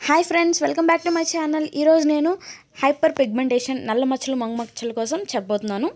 Hi friends, welcome back to my channel. ఈరోజు నేను hyper pigmentation నల్ల మచ్చలు మంగు మచ్చల కోసం చెప్పబోతున్నాను.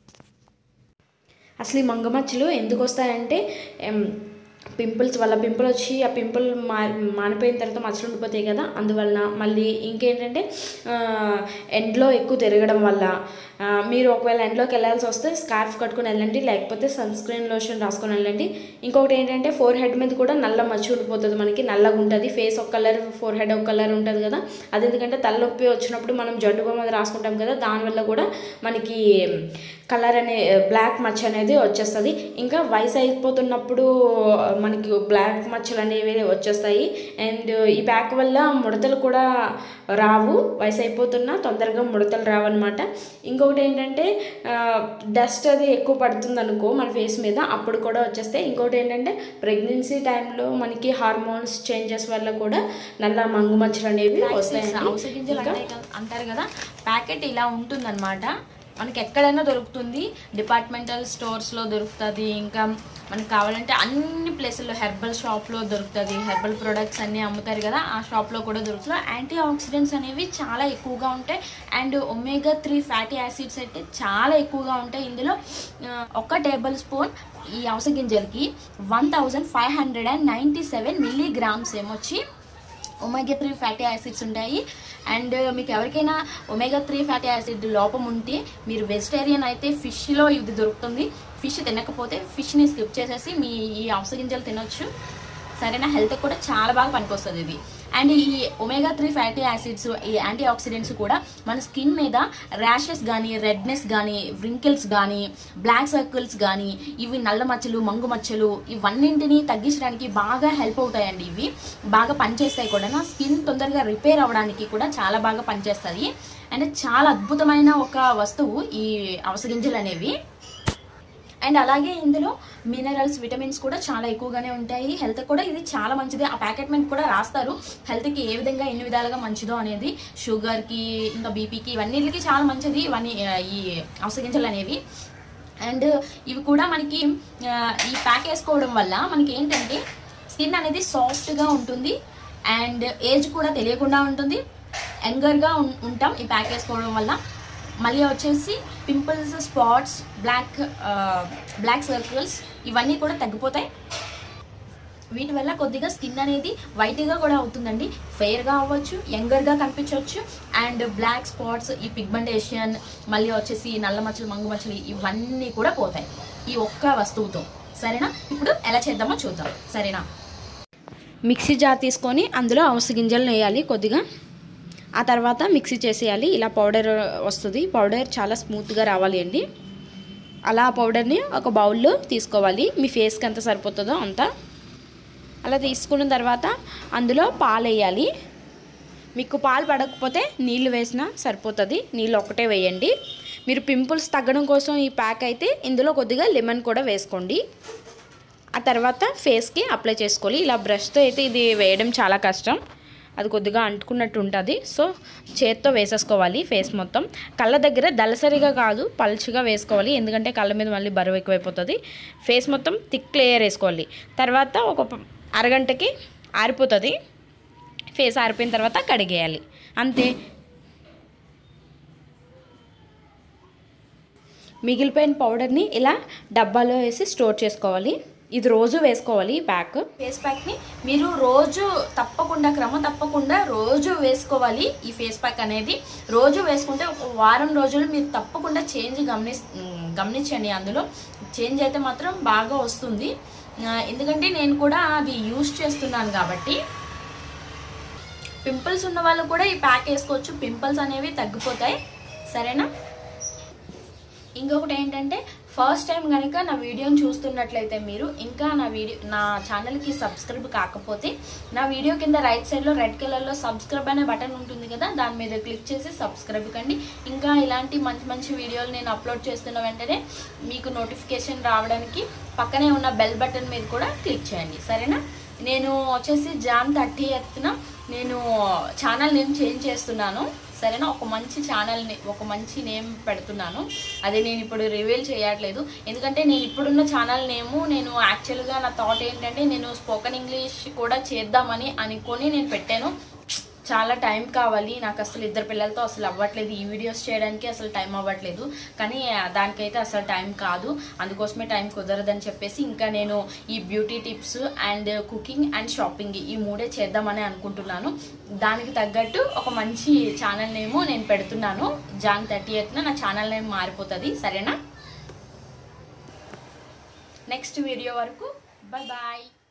అసలు ఈ మంగు మచ్చలు ఎందుకు వస్తాయంటే పింపుల్స్ వల్ల పింపుల్ వచ్చి ఆ పింపుల్ మానిపోయిన తర్వాత మచ్చలు ఉండిపోతాయి కదా, అందువలన. మళ్ళీ ఇంకేంటంటే ఎండ్లో ఎక్కువ తిరగడం వల్ల. మీరు ఒకవేళ ఎండ్లోకి వెళ్ళాల్సి వస్తే స్కార్ఫ్ కట్టుకుని వెళ్ళండి, లేకపోతే సన్ స్క్రీన్ లోషన్ రాసుకొని వెళ్ళండి. ఇంకొకటి ఏంటంటే ఫోర్ హెడ్ మీద కూడా నల్ల మచ్చ ఉండిపోతుంది, మనకి నల్లగా ఉంటుంది. ఫేస్ ఒక కలర్, ఫోర్ హెడ్ ఒక కలర్ ఉంటుంది కదా. అది ఎందుకంటే తలనొప్పి వచ్చినప్పుడు మనం జండు బామ్ అది రాసుకుంటాం కదా, దానివల్ల కూడా మనకి కలర్ అనే బ్లాక్ మచ్చ అనేది వచ్చేస్తుంది. ఇంకా వయసు అయిపోతున్నప్పుడు మనకి బ్లాక్ మచ్చలు అనేవి వచ్చేస్తాయి. అండ్ ఈ ప్యాక్ వల్ల ముడతలు కూడా రావు, వయసు అయిపోతున్నా తొందరగా ముడతలు రావన్నమాట. ఇంకొకటి ఏంటంటే డస్ట్ అది ఎక్కువ పడుతుంది అనుకో మన ఫేస్ మీద, అప్పుడు కూడా వచ్చేస్తాయి. ఇంకొకటి ఏంటంటే ప్రెగ్నెన్సీ టైంలో మనకి హార్మోన్స్ చేంజెస్ వల్ల కూడా నల్ల మంగు మచ్చలు అనేవి వస్తాయి. అంటారు కదా, ప్యాకెట్ ఇలా ఉంటుందన్నమాట. మనకి ఎక్కడైనా దొరుకుతుంది, డిపార్ట్మెంటల్ స్టోర్స్లో దొరుకుతుంది. ఇంకా మనకు కావాలంటే అన్ని ప్లేసుల్లో హెర్బల్ షాప్లో దొరుకుతుంది. హెర్బల్ ప్రొడక్ట్స్ అన్నీ అమ్ముతారు కదా, ఆ షాప్లో కూడా దొరుకుతుంది. యాంటీ ఆక్సిడెంట్స్ అనేవి చాలా ఎక్కువగా ఉంటాయి. అండ్ ఒమేగా 3 ఫ్యాటీ యాసిడ్స్ అయితే చాలా ఎక్కువగా ఉంటాయి ఇందులో. 1 టేబుల్ స్పూన్ ఈ అవిసె గింజలకి 1597 మిల్లీగ్రామ్స్ ఏమొచ్చి ఒమేగా 3 ఫ్యాటీ యాసిడ్స్ ఉంటాయి. అండ్ మీకు ఎవరికైనా ఒమేగా 3 ఫ్యాటీ యాసిడ్ లోపం ఉంటే మీరు వెజిటేరియన్ అయితే ఫిష్లో ఇది దొరుకుతుంది. ఫిష్ తినకపోతే ఫిష్ని స్కిప్ చేసేసి మీ ఈ అవిసె గింజలు తినొచ్చు. సరేనా, హెల్త్కి కూడా చాలా బాగా పనికొస్తుంది ఇది. అండ్ ఈ ఒమేగా 3 ఫ్యాటీ యాసిడ్స్, ఈ యాంటీ ఆక్సిడెంట్స్ కూడా మన స్కిన్ మీద ర్యాషెస్ కానీ, రెడ్నెస్ కానీ, వ్రింకిల్స్ కానీ, బ్లాక్ సర్కిల్స్ కానీ, ఇవి నల్ల మచ్చలు, మంగు మచ్చలు, ఇవన్నింటినీ తగ్గించడానికి బాగా హెల్ప్ అవుతాయండి. ఇవి బాగా పనిచేస్తాయి కూడా. స్కిన్ తొందరగా రిపేర్ అవ్వడానికి కూడా చాలా బాగా పనిచేస్తుంది. అండ్ చాలా అద్భుతమైన ఒక వస్తువు ఈ అవిసె గింజలు అనేవి. అండ్ అలాగే ఇందులో మినరల్స్, విటమిన్స్ కూడా చాలా ఎక్కువగానే ఉంటాయి. హెల్త్ కూడా ఇది చాలా మంచిది. ఆ ప్యాకెట్ మీద కూడా రాస్తారు హెల్త్కి ఏ విధంగా ఎన్ని విధాలుగా మంచిదో అనేది. షుగర్కి, ఇంకా బీపీకి, ఇవన్నిటికి చాలా మంచిది ఇవన్నీ ఈ అవిసె గింజలు అనేవి. అండ్ ఇవి కూడా మనకి ఈ ప్యాక్ వేసుకోవడం వల్ల మనకి ఏంటంటే స్కిన్ అనేది సాఫ్ట్గా ఉంటుంది. అండ్ ఏజ్ కూడా తెలియకుండా ఉంటుంది, యంగర్గా ఉంటాం ఈ ప్యాక్ వేసుకోవడం వల్ల. మళ్ళీ వచ్చేసి పింపుల్స్, స్పాట్స్, బ్లాక్ సర్కిల్స్ ఇవన్నీ కూడా తగ్గిపోతాయి. వీటి వల్ల కొద్దిగా స్కిన్ అనేది వైట్గా కూడా అవుతుందండి. ఫెయిర్గా అవ్వచ్చు, యంగర్గా కనిపించవచ్చు. అండ్ బ్లాక్ స్పాట్స్, ఈ పిగ్మెంటేషన్, మళ్ళీ వచ్చేసి నల్ల మచ్చలు, మంగు మచ్చలు ఇవన్నీ కూడా పోతాయి ఈ ఒక్క వస్తువుతో. సరేనా, ఇప్పుడు ఎలా చేద్దామో చూద్దాం. సరేనా, మిక్సీ జార్ తీసుకొని అందులో అవిసె గింజలు వేయాలి కొద్దిగా. ఆ తర్వాత మిక్సీ చేసేయాలి. ఇలా పౌడర్ వస్తుంది. పౌడర్ చాలా స్మూత్గా రావాలి అండి. అలా పౌడర్ని ఒక బౌల్లో తీసుకోవాలి. మీ ఫేస్కి ఎంత సరిపోతుందో అంత. అలా తీసుకున్న తర్వాత అందులో పాలు వేయాలి. మీకు పాలు పడకపోతే నీళ్ళు వేసినా సరిపోతుంది. నీళ్ళు ఒక్కటే వేయండి. మీరు పింపుల్స్ తగ్గడం కోసం ఈ ప్యాక్ అయితే ఇందులో కొద్దిగా లెమన్ కూడా వేసుకోండి. ఆ తర్వాత ఫేస్కి అప్లై చేసుకోవాలి. ఇలా బ్రష్తో అయితే ఇది వేయడం చాలా కష్టం, అది కొద్దిగా అంటుకున్నట్టు ఉంటుంది. సో చేత్తో వేసేసుకోవాలి ఫేస్ మొత్తం. కళ్ళ దగ్గర దళసరిగా కాదు, పల్చగా వేసుకోవాలి, ఎందుకంటే కళ్ళ మీద మళ్ళీ బరువు ఎక్కువైపోతుంది. ఫేస్ మొత్తం థిక్ లేయర్ వేసుకోవాలి. తర్వాత ఒక అరగంటకి ఆరిపోతుంది. ఫేస్ ఆరిపోయిన తర్వాత కడిగేయాలి, అంతే. మిగిలిపోయిన పౌడర్ని ఇలా డబ్బాలో వేసి స్టోర్ చేసుకోవాలి. ఇది రోజు వేసుకోవాలి. ప్యాక్ ఫేస్ ప్యాక్ని మీరు రోజు తప్పకుండా, తప్పకుండా రోజు వేసుకోవాలి. ఈ ఫేస్ ప్యాక్ అనేది రోజు వేసుకుంటే ఒక వారం రోజులు మీరు తప్పకుండా చేంజ్ గమనించండి. అందులో చేంజ్ అయితే మాత్రం బాగా వస్తుంది. ఎందుకంటే నేను కూడా అది యూజ్ చేస్తున్నాను కాబట్టి. పింపుల్స్ ఉన్న వాళ్ళు కూడా ఈ ప్యాక్ వేసుకోవచ్చు, పింపుల్స్ అనేవి తగ్గిపోతాయి. సరేనా, ఇంకొకటి ఏంటంటే ఫస్ట్ టైం కనుక నా వీడియోని చూస్తున్నట్లయితే మీరు ఇంకా నా ఛానల్కి సబ్స్క్రైబ్ కాకపోతే నా వీడియో కింద రైట్ సైడ్లో రెడ్ కలర్లో సబ్స్క్రైబ్ అనే బటన్ ఉంటుంది కదా, దాని మీద క్లిక్ చేసి సబ్స్క్రైబ్ కండి. ఇంకా ఇలాంటి మంచి మంచి వీడియోలు నేను అప్లోడ్ చేస్తున్న వెంటనే మీకు నోటిఫికేషన్ రావడానికి పక్కనే ఉన్న బెల్ బటన్ మీద కూడా క్లిక్ చేయండి. సరేనా, నేను వచ్చేసి Jan 30th నేను ఛానల్ నేమ్ చేంజ్ చేస్తున్నాను. సరేనా, ఒక మంచి ఛానల్ని, ఒక మంచి నేమ్ పెడుతున్నాను. అది నేను ఇప్పుడు రివీల్ చేయట్లేదు, ఎందుకంటే నేను ఇప్పుడున్న ఛానల్ నేము నేను యాక్చువల్గా నా థాట్ ఏంటంటే నేను స్పోకెన్ ఇంగ్లీష్ కూడా చేద్దామని అనుకొని నేను పెట్టాను. చాలా టైం కావాలి, నాకు అసలు 2 పిల్లలతో అసలు అవ్వట్లేదు, ఈ వీడియోస్ చేయడానికి అసలు టైం అవ్వట్లేదు, కానీ దానికైతే అసలు టైం కాదు, అందుకోసమే టైం కుదరదని చెప్పేసి ఇంకా నేను ఈ beauty tips and cooking and shopping ఈ 3 చేద్దామని అనుకుంటున్నాను. దానికి తగ్గట్టు ఒక మంచి ఛానల్ నేమ్ నేను పెడుతున్నాను. జాన్ 30th నా ఛానల్ నేమ్ మారిపోతుంది, సరేనా? నెక్స్ట్ వీడియో వరకు బాయ్ బాయ్.